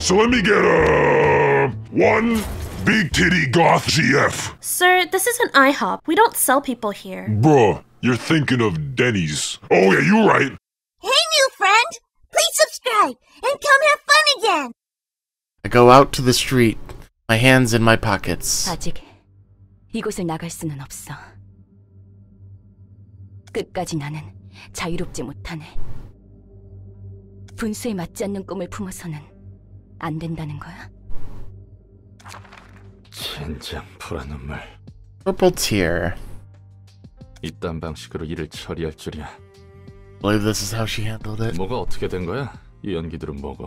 So let me get one big titty goth GF. Sir, this is an IHOP. We don't sell people here. Bruh, you're thinking of Denny's. Oh yeah, you're right. Hey, new friend! Please subscribe and come have fun again! I go out to the street, my hands in my pockets. 아직 이곳을 나갈 수는 없어. 끝까지 나는 자유롭지 못하네. 분수에 맞지 않는 꿈을 품어서는 안 된다는 거야? 젠장 보라 눈물. Purple tear. 이딴 방식으로 일을 처리할 줄이야. Believe this is how she handled it. 뭐가 어떻게 된 거야? 이 연기들은 뭐고?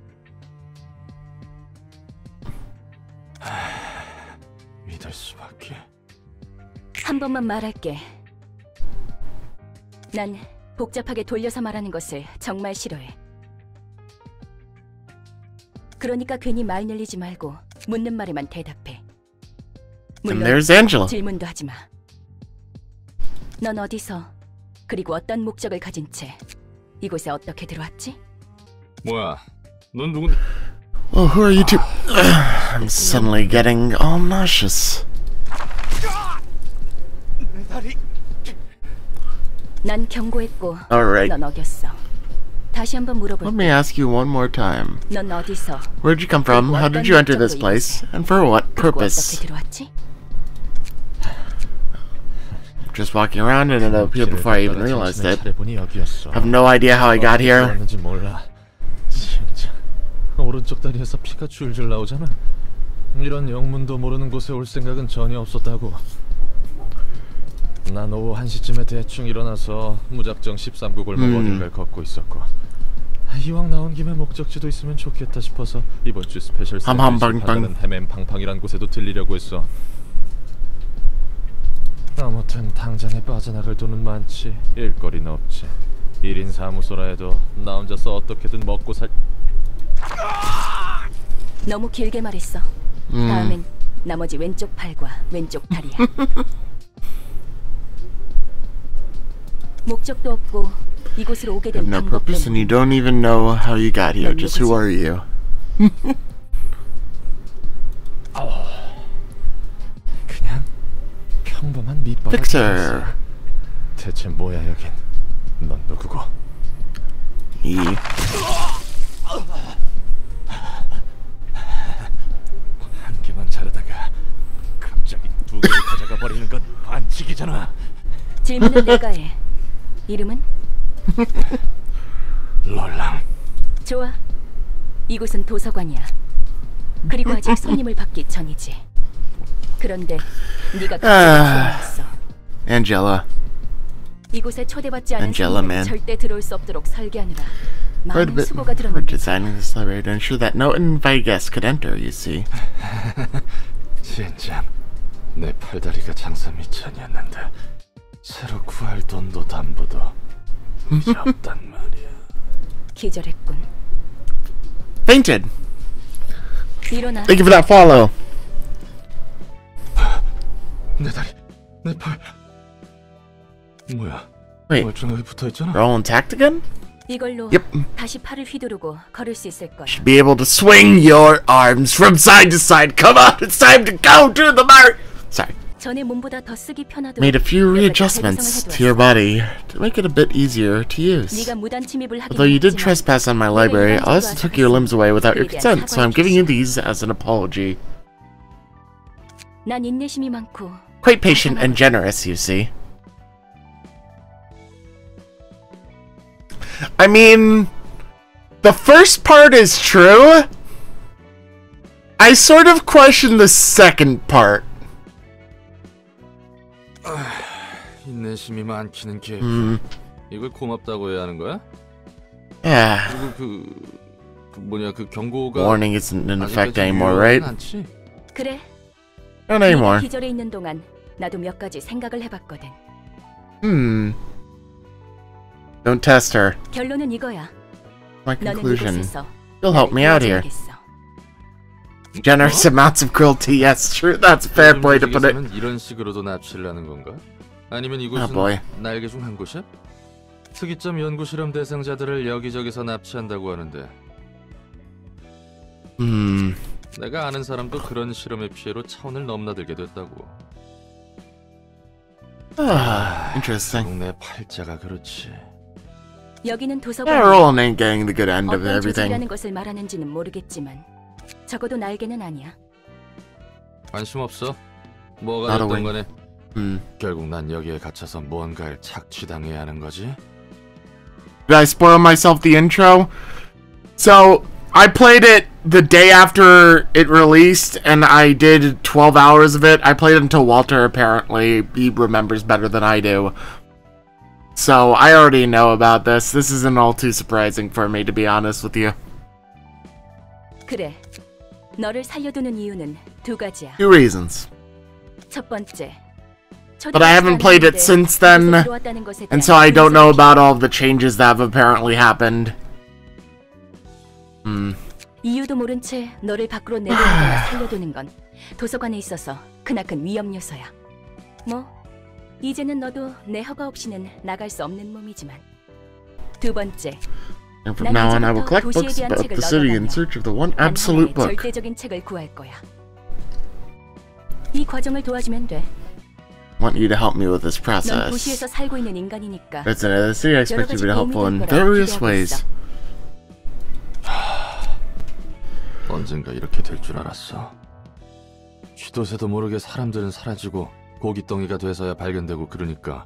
믿을 수밖에. 한 번만 말할게. 난 복잡하게 돌려서 말하는 것을 정말 싫어해. 그러니까 괜히 말 늘리지 말고 묻는 말에만 대답해. And 물론 there's Angela. 질문도 하지 마. 넌 어디서 그리고 어떤 목적을 가진 채 이곳에 어떻게 들어왔지? 뭐야? 넌 누군데? Oh, who are you two? I'm suddenly getting all nauseous. 난 경고했고 Alright. 넌 어겼어. 다시 한번 Let 물어볼게. me ask you one more time. 넌 어디서 Where'd you come from? How did you enter this place? And for what 그리고 purpose? 어떻게 들어왔지? Just walking around and ended up here before I even realized it. 여기였어. I have no idea how I got here. 왔는지 몰라. 진짜 오른쪽 다리에서 피가 줄줄 나오잖아. 이런 영문도 모르는 곳에 올 생각은 전혀 없었다고. 난 오후 1시쯤에 대충 일어나서 무작정 13구 골목 어딘가를 걷고 있었고, 이왕 나온 김에 목적지도 있으면 좋겠다 싶어서 이번 주 스페셜 샌드위치 파는 헤맨팡팡이란 곳에도 들리려고 했어. 아무튼 당장에 빠져나갈 돈은 많지 일거리는 없지. 1인 사무소라 해도 나 혼자서 어떻게든 먹고 살... 너무 길게 말했어. 다음엔 나머지 왼쪽 팔과 왼쪽 다리야. 목적도 없고 이곳으로 오게 된 No 방법 purpose, and you 때문에 don't even know how you got here. Just who are you? 그냥 평범한 밑바닥. Fixer. 대체 뭐야 여긴? 넌 누구고? E. 한 개만 자르다가 갑자기 두 개를 가져가 버리는 건 반칙이잖아. 질문은 내가 해. 이름은? 롤랑. 좋아. 이곳은 도서관이야. 그리고 아직 손님을 받기 전이지. 그런데 네가 초대했어. Angela. 이곳에 초대받지 않은 Angela, 손님은 man. 절대 들어올 수 없도록 설계하느라 Quite a 많은 bit 수고가 for 들었는데. designing this library to ensure that no uninvited guests could enter, you see. 젠장 내 팔다리가 장사 미천이었는데 새로 구할 돈도 담보도 이제 없단 말이야. 기절했군. Fainted. 일어나. Thank you for that follow. 내 다리, 내 팔. 뭐야? Wait, 멀쩡하게 붙어있잖아. they're all intact again? 이걸로 Yep. 다시 팔을 휘두르고 걸을 수 있을 거야. Should be able to swing your arms from side to side. Come on, it's time to go to the bar. Sorry. 전에 몸보다 더 쓰기 편하도록 Made a few 몇 가지 readjustments 배경성을 to your 해두었어. body to make it a bit easier to use. 네가 무단 침입을 하긴 Although you did 했지만 trespass on my library, I also took your limbs away without your consent, so I'm giving you these as an apology. 난 인내심이 많고 Quite patient and generous, you see. I mean, the first part is true. I sort of question the second part. 인내심이 많기는 개. 이걸 고맙다고 해야 하는 거야? Yeah. 그리고 그 뭐냐 그 경고가 Warning isn't in effect 아직까지 anymore, 유효하진 right? 않지? 그래. Not 네가 anymore. 기절해 있는 동안 나도 몇 가지 생각을 해봤거든. Don't test her. 결론은 이거야. My 너는 conclusion. 이곳에서 You'll help me out here. 도와줘야겠어. Generous amounts of cruelty, yes, true. That's a fair way to put it. 조직에서는 이런 식으로도 납치를 하는 건가? 아니면 boy. 이곳은 날개 중 한 곳이야? 특이점 연구 실험 대상자들을 여기저기서 납치한다고 하는데 내가 아는 사람도 그런 실험의 피해로 차원을 넘나들게 됐다고. Interesting. 동네 팔자가 그렇지. 여기는 Yeah, 도서관. Roland ain't getting the good end of 어떤 everything. 조직이라는 것을 말하는지는 모르겠지만 적어도 날개는 아니야. 관심 없어. 뭐가 나도 됐든 왜- 간에 결국 난 여기에 갇혀서 뭔가를 착취당해야 하는 거지. Did I spoil myself the intro? So, I played it the day after it released, and I did 12 hours of it. I played it until Walter, apparently. He remembers better than I do. So, I already know about this. This isn't all too surprising for me, to be honest with you. 그래. 너를 살려두는 이유는 두 가지야. Two reasons. 첫 번째. But I haven't played it since then, and so I don't know about all of the changes that have apparently happened. 이유도 모른 채 너를 밖으로 내보내거나 살려두는 건 도서관에 있어서 크나큰 위험 요소야. 뭐 이제는 너도 내 허가 없이는 나갈 수 없는 몸이지만. 두 번째. And from now on, I will collect books about the city in search of the one absolute book. 절대적인 책을 구할 거야. 이 과정을 도와주면 돼. I want you to help me with this 넌 process. 도시에서 살고 있는 인간이니까. As an other city, I expect you to be helpful in various ways. 언젠가 이렇게 될 줄 알았어. 쥐도 새도 모르게 사람들은 사라지고 고깃덩이가 돼서야 발견되고 그러니까.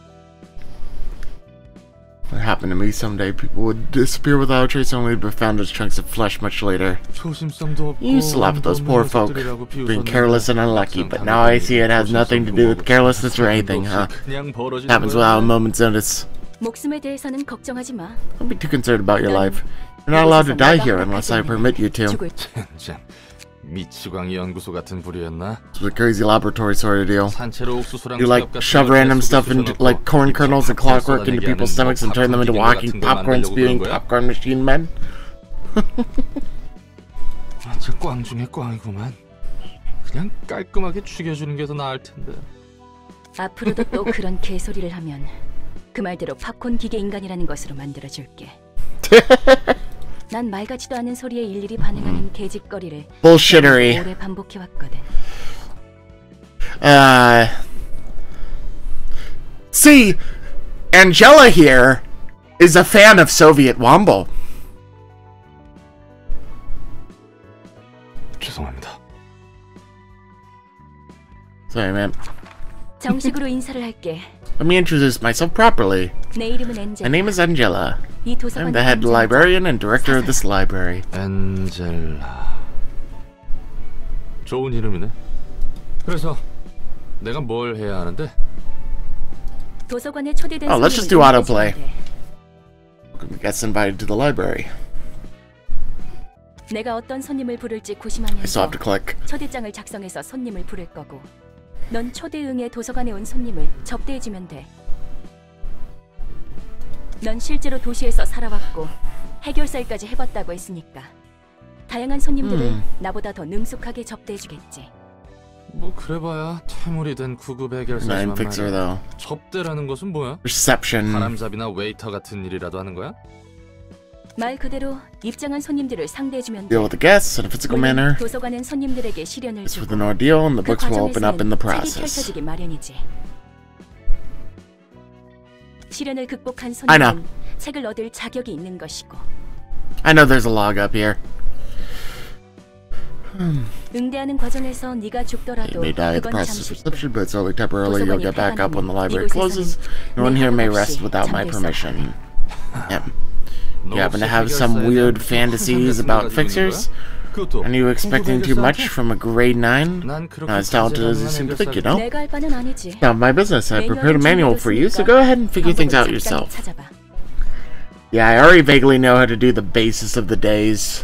What happened to me someday? People would disappear without a trace, only to be found as chunks of flesh much later. 조심성도 없고 You used to laugh at those poor folk being careless and unlucky, but now I see it has nothing to do with carelessness or anything, huh? Happens without a moment's notice. 목숨에 대해서는 걱정하지 마. Don't be too concerned about your life. You're not allowed to die here unless I permit you to. 죽을 젠, 미치광이 연구소 같은 부류였나? It's a crazy laboratory sort of deal. 산채로 옥수수랑 You like shove random stuff into like corn kernels and clockwork into people's stomachs and turn them into walking popcorn spewing popcorn machine men? 완전 꽝 중에 꽝이구만. 그냥 깔끔하게 죽여주는 게 더 나을 텐데. 앞으로도 또 그런 개소리를 하면 그 말대로 팝콘 기계 인간이라는 것으로 만들어줄게. 난 말 같지도 않은 소리에 일일이 반응하는 개짓거리를 Bullshittery. 오래 반복해왔거든. See, Angela here is a fan of Soviet Womble. 죄송합니다. Sorry, man. 정식으로 인사를 할게. Let me introduce myself properly. 내 이름은 엔젤. My name is Angela. 이 도서관 I'm the head librarian and director of this library. 엔젤라. 좋은 이름이네. 그래서 내가 뭘 해야 하는데? 도서관에 초대된 Oh, let's just do autoplay. Gets invited to the library. 내가 어떤 손님을 부를지 I still have 고심하면서 to click. 초대장을 작성해서 손님을 부를 거고, 넌 초대응에 도서관에 온 손님을 접대해주면 돼. 넌 실제로 도시에서 살아왔고 해결사일까지 해봤다고 했으니까 다양한 손님들을 나보다 더 능숙하게 접대해주겠지. 뭐 그래봐야 퇴물이 된 구급 Nine 해결사지만 fixer 말이야. though. 접대라는 것은 뭐야? Reception. 바람잡이나 웨이터 같은 일이라도 하는 거야? 말 그대로 입장한 손님들을 상대해주면 돼. Deal with the guests in a physical 물론 manner. 도서관은 손님들에게 시련을 It's with 주고 an ordeal, and the 그 books will open up in the 과정에서는 책이 process. 펼쳐지기 마련이지. 시련을 극복한 I know. 손님은 책을 얻을 자격이 있는 것이고, I know there's a log up here. 응대하는 과정에서 네가 You 죽더라도 may die at the 그건 process of 잠시. reception, but it's only temporarily. You'll get back up when the library 이곳에서는 closes. No one here may 내 rest 허락 without my 없이 permission. Yep. 너 You happen to 혹시 have some 해결사에 weird 대한 fantasies 생각을 about 가지고 있는 fixers? 거야? 그것도 Are you expecting too much 구급 from a grade 9? 난 그렇게 Not as talented as you 자제가능한 seem to think, you know? 내가 할 바는 아니지. Not my business. I prepared a manual for you, so go ahead and figure things out yourself. 찾아봐. Yeah, I already vaguely know how to do the basis of the days.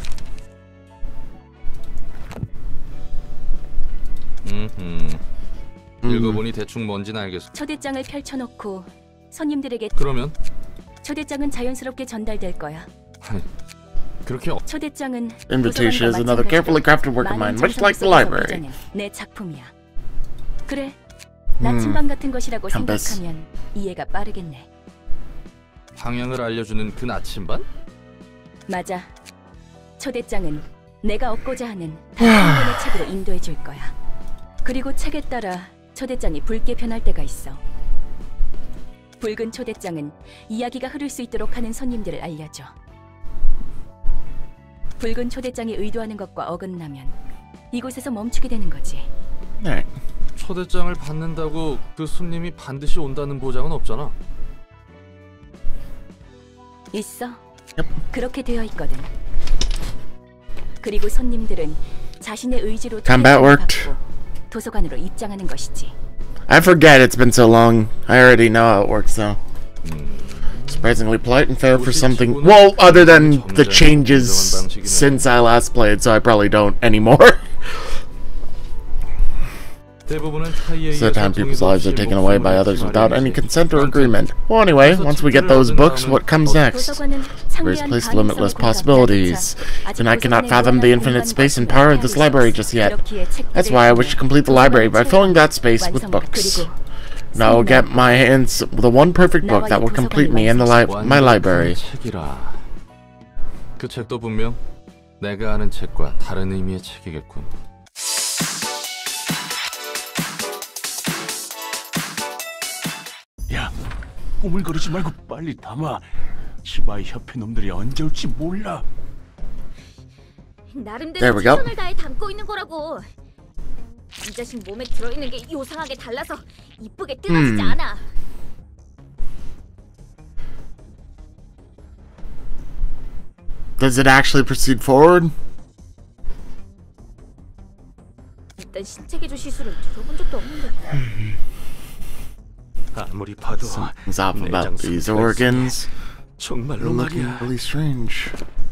읽어보니 대충 뭔지는 알겠어. 초대장을 펼쳐놓고 손님들에게 그러면 초대장은 자연스럽게 전달될 거야. 그렇게 초대장은 Invitation is another carefully crafted work of mine, much like the library. 내 작품이야. 그래, 나침반 같은 것이라고 Compass. 생각하면 이해가 빠르겠네. 방향을 알려주는 그 나침반? 맞아. 초대장은 내가 얻고자 하는 단 한 권의 책으로 인도해 줄 거야. 그리고 책에 따라 초대장이 붉게 변할 때가 있어. 붉은 초대장은 이야기가 흐를 수 있도록 하는 손님들을 알려줘. 붉은 초대장이 의도하는 것과 어긋나면 이곳에서 멈추게 되는 거지. 네. 초대장을 받는다고 그 손님이 반드시 온다는 보장은 없잖아. 있어. 그렇게 되어 있거든. 그리고 손님들은 자신의 의지로 Combat 초대장을 worked. 받고 도서관으로 입장하는 것이지. I forget it's been so long. I already know how it works though. Surprisingly polite and fair for something. Well, other than the changes since I last played, so I probably don't anymore. So the time people's lives are taken away by others without any consent or agreement. Well, anyway, once we get those books, what comes next? Where's place to limitless possibilities? And I cannot fathom the infinite space and power of this library just yet. That's why I wish to complete the library by filling that space with books. And I will get my hands the one perfect book that will complete me and my library. 그 책도 분명 내가 아는 책과 다른 의미의 책이겠군. 야, 꾸물거리지 말고 빨리 담아. 시바이 협회 놈들이 언제 올지 몰라. 나름대로 최선을 다해 담고 있는 거라고. 이 자식 몸에 들어있는 게 요상하게 달라서 이쁘게 뜯어지지 않아. Does it actually proceed forward? 일단 신체개조 시술을 들어본 적도 없는데. 아무리 봐도 Something's off about these organs. 정말로 They're looking 말이야. really strange.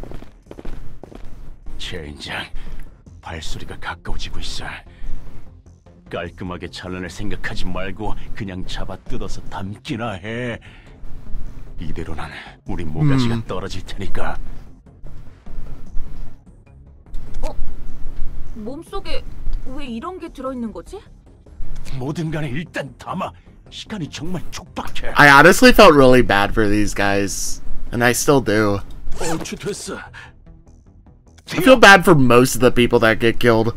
최인장, 발소리가 가까워지고 있어. 깔끔하게 잘라낼 생각하지 말고 그냥 잡아 뜯어서 담기나 해. 이대로는 우리 모가지가 떨어질 테니까. 몸속에 왜 이런 게 들어있는 거지? 뭐든 간에 일단 담아. 시간이 정말 촉박해. I honestly felt really bad for these guys, and I still do. 됐어. I feel bad for most of the people that get killed.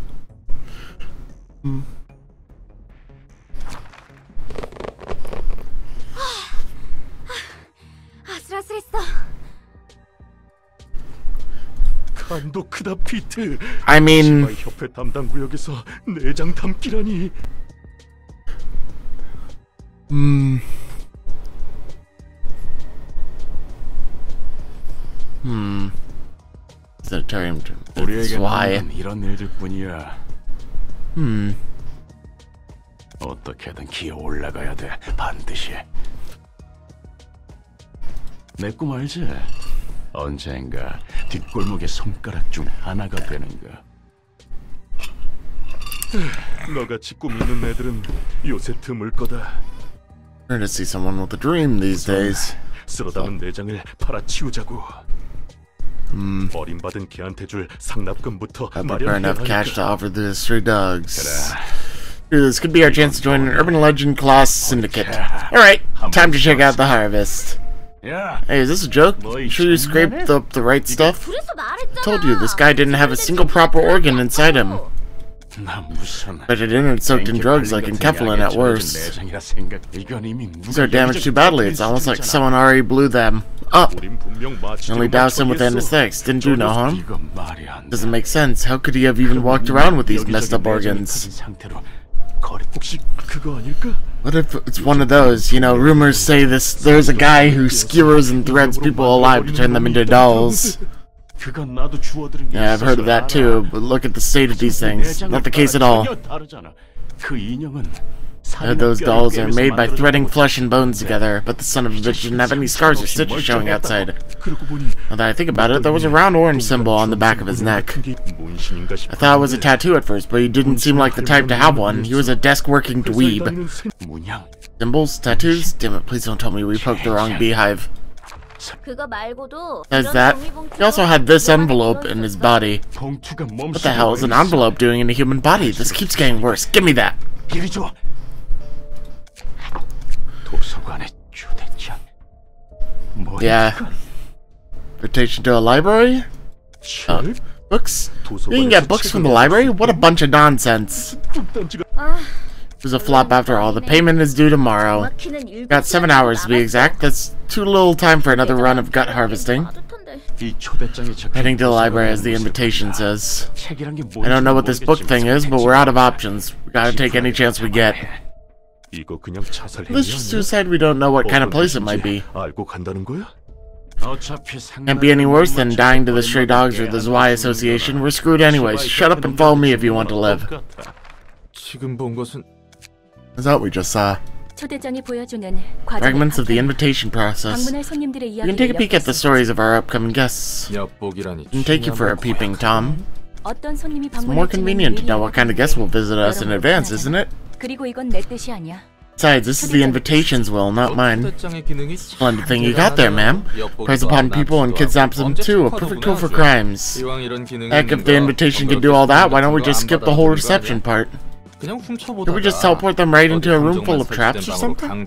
아슬아슬했어. 간도 크다 피트. I mean, 시바이 협회 담당 구역에서 내장 담기라니. Sanitarium. That's 우리에게 why. 이런 일들뿐이야. 어떻게든 기어 올라가야 돼. 반드시. 내 꿈 알지? 언젠가 뒷골목의 손가락 중 하나가 되는 거. 너같이 꿈 있는 애들은 요새 드물 거다. Rare to see someone with a dream these days. 쓸어담은 내장을 팔아치우자고. 버림받은 개한테 줄 상납금부터 I prepare enough 마련해야 cash to 하니까. offer the stray dogs. This could be our chance to join an urban legend class syndicate. Alright, time to check out the harvest. 야, Hey, is this a joke? Sure you scraped the right stuff? 그래서 말했잖아. Told you, this guy didn't have a single proper organ inside him. 나 무슨 But it isn't soaked in drugs like enkephalin at worst. 내장이라 생각. 이건 이미 These are damaged too badly, it's almost like someone already blew them up. Only doused him with anesthetics, didn't do no harm. 이건 말이 안 돼. Doesn't make sense, how could he have even walked around with these messed up organs? 상태로 거리 혹시 그거 아닐까? What if it's one of those, you know, rumors say there's a guy who skewers and threads people alive to turn them into dolls. 그건 나도 주워들은 게 Yeah, I've heard of that too, but look at the state of these things. Not the case at all. 그 인형은 Those dolls are made by threading flesh and bones together, but the son of a bitch didn't have any scars or stitches showing outside. Now that I think about it, there was a round orange symbol on the back of his neck. I thought it was a tattoo at first, but he didn't seem like the type to have one. He was a desk-working dweeb. Symbols? Tattoos? Damn it, please don't tell me we poked the wrong beehive. 그거 말고도 Says that. He also had this envelope in his body. What the hell is an envelope doing in a human body? This keeps getting worse. Give me that. 이리 줘. 도서관의 초대장. Yeah. Invitation to a library? 책? Books? You can get books from the library? What a bunch of nonsense. It was a flop after all. The payment is due tomorrow. Got 7 hours to be exact. That's too little time for another run of gut harvesting. Heading to the library as the invitation says. I don't know what this book thing is, but we're out of options. We gotta take any chance we get. This is suicide, we don't know what kind of place it might be. Can't be any worse than dying to the stray dogs or the Zwei Association. We're screwed anyways. Shut up and follow me if you want to live. That's what we just saw. Fragments of the invitation process. You can take a peek at the stories of our upcoming guests. And take you for a peeping Tom. It's more convenient to know what kind of guests will visit us in advance, isn't it? Besides, this is the invitation's will, not mine. Splendid thing you got there, ma'am. Preys upon people and kidnaps them too. A perfect tool for crimes. Heck, if the invitation can do all that, why don't we just skip the whole reception part? Can we just teleport them right into a room full of traps or something?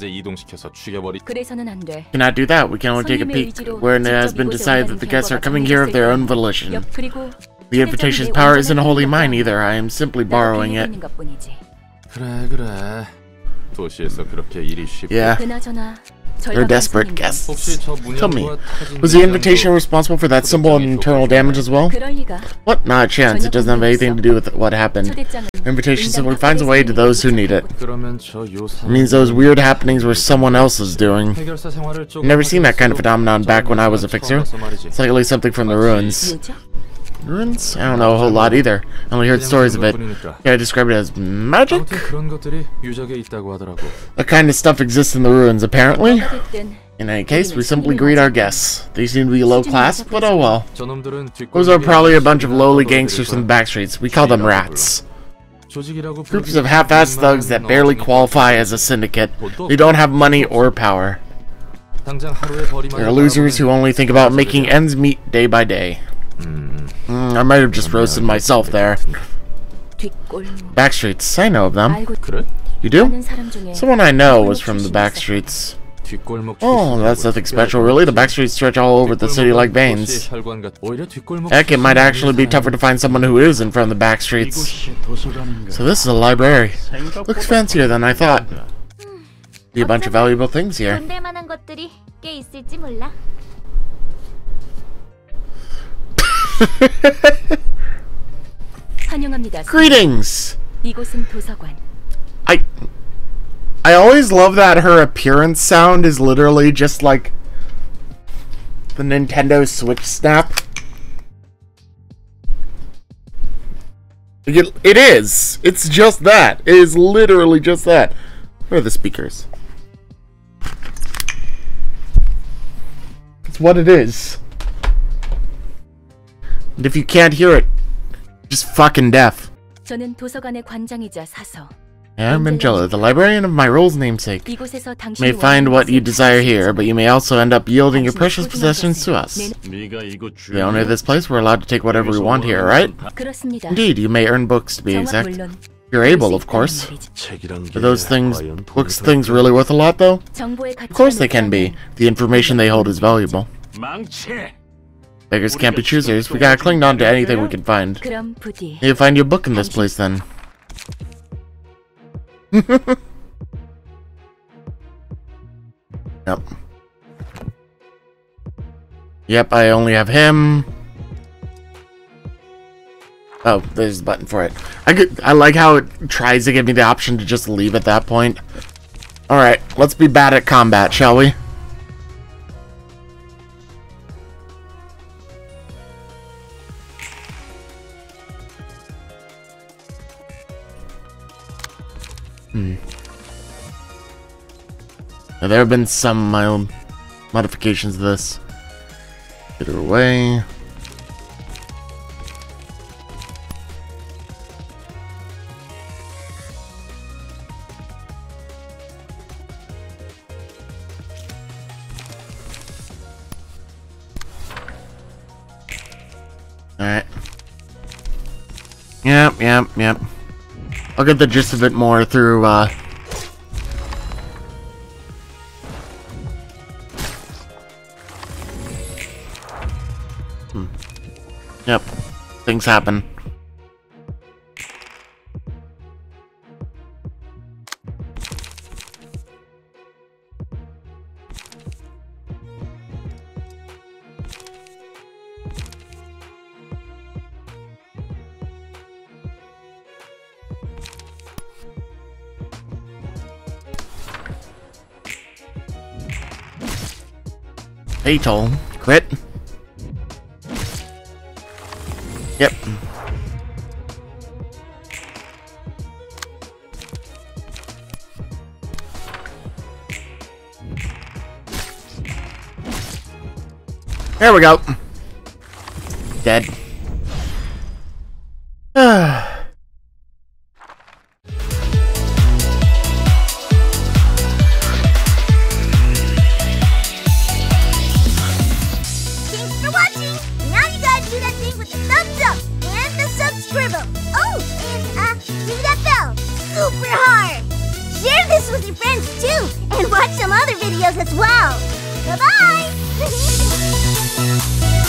Cannot do that. We can only take a peek, wherein it has been decided that the guests are coming here of their own volition. The invitation's power isn't wholly mine either. I am simply borrowing it. Yeah. They're desperate guests. Tell me, was the invitation responsible for that symbol and internal damage as well? What? Not a chance. It doesn't have anything to do with what happened. The invitation simply finds a way to those who need it. It means those weird happenings were someone else's doing. I've never seen that kind of phenomenon back when I was a fixer. It's likely something from the ruins. Ruins? I don't know a whole lot either. I only heard stories of it. Yeah, I described it as magic? That kind of stuff exists in the ruins, apparently. In any case, we simply greet our guests. They seem to be low class, but oh well. Those are probably a bunch of lowly gangsters from the backstreets. We call them rats. Groups of half-assed thugs that barely qualify as a syndicate. They don't have money or power. They're losers who only think about making ends meet day by day. I might have just roasted myself there. Backstreets, I know of them. You do? Someone I know was from the backstreets. Oh, that's nothing special really. The backstreets stretch all over the city like veins. Heck, it might actually be tougher to find someone who isn't from the backstreets. So this is a library. Looks fancier than I thought. See a bunch of valuable things here. Greetings! I always love that her appearance sound is literally just like the Nintendo Switch snap. It is. It's just that. It is literally just that. Where are the speakers? It's what it is. And if you can't hear it, just fucking deaf. I'm Angela, the librarian of my role's namesake. You may find what you desire here, but you may also end up yielding your precious possessions to us. The owner of this place, we're allowed to take whatever we want here, right? Indeed, you may earn books to be exact. You're able, of course. Are those things, books things really worth a lot, though? Of course they can be. The information they hold is valuable. Beggars can't be choosers. We gotta cling on to anything we can find. You'll find your book in this place, then. Yep. Yep, I only have him. Oh, there's the button for it. I like how it tries to give me the option to just leave at that point. Alright, let's be bad at combat, shall we? Now, there have been some mild modifications to this. Get her away. Alright. Yep. I'll get the gist of it more through, Yep. things happen. Fatal. Quit. Yep. There we go. Dead. Super hard! Share this with your friends too, and watch some other videos as well! Bye-bye!